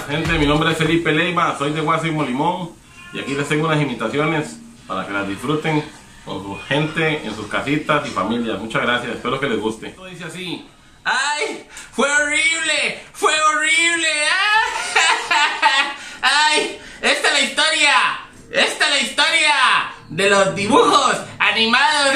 gente, mi nombre es Felipe Leiva, soy de Guasimo Limón y aquí les tengo unas invitaciones para que las disfruten con su gente, en sus casitas y familias. Muchas gracias, espero que les guste. Esto dice así: ¡ay! ¡Fue horrible! ¡Fue horrible! ¡Ay! ¡Esta es la historia! ¡Esta es la historia de los dibujos animados!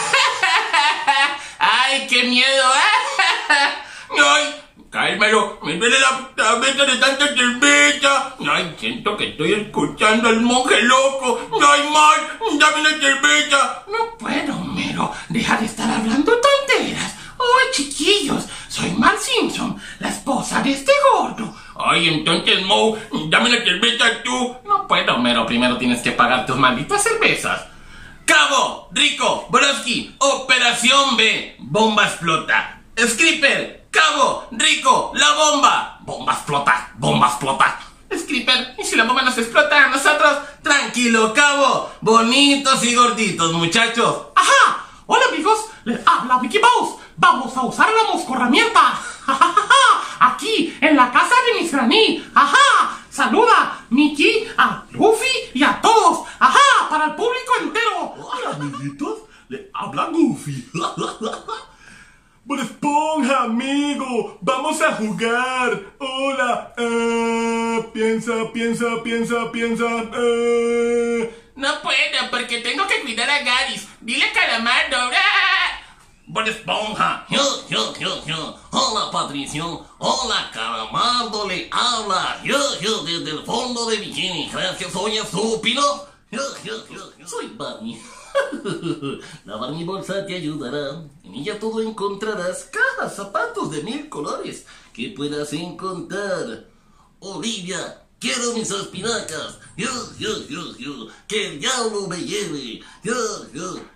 ¡Ay, qué miedo! ¡Ay! ¡Cálmalo! ¡Me duele la cabeza de tanta cerveza! ¡Ay! Siento que estoy escuchando al monje loco. ¡Ay, Mar! ¡Dame una cerveza! No puedo, Homero. Deja de estar hablando tonteras. ¡Ay, chiquillos! Soy Mar Simpson, la esposa de este gordo. ¡Ay, entonces, Moe! ¡Dame una cerveza tú! No puedo, Homero. Primero tienes que pagar tus malditas cervezas. Cabo, Rico, Broski, Operación B, bomba explota. Scripper, Cabo, Rico, la bomba. Bomba explota, bomba explota. Scripper, ¿y si la bomba nos explota a nosotros? Tranquilo, Cabo. Bonitos y gorditos, muchachos. ¡Ajá! Hola, amigos, les habla Mickey Mouse. Vamos a usar la moscorramienta. Aquí, en la casa de Miss Granny. ¡Ajá! Saluda, Mickey, a Luffy y a todos. ¡Ajá! Para el público entero. Hola, amiguitos, le habla Goofy. Bob Esponja, amigo, vamos a jugar. Hola. Piensa. No puedo porque tengo que cuidar a Garis. Dile Calamardo. Bob Esponja. Yo. Hola, Patricio. Hola, Calamardo le habla. Yo, desde el fondo de Bikini. Gracias, soy estúpido. Yo. Soy Barney. La Barney bolsa te ayudará. En ella todo encontrarás cajas, zapatos de 1000 colores que puedas encontrar. Olivia, quiero mis espinacas. Yo. Que el diablo me lleve. Yo.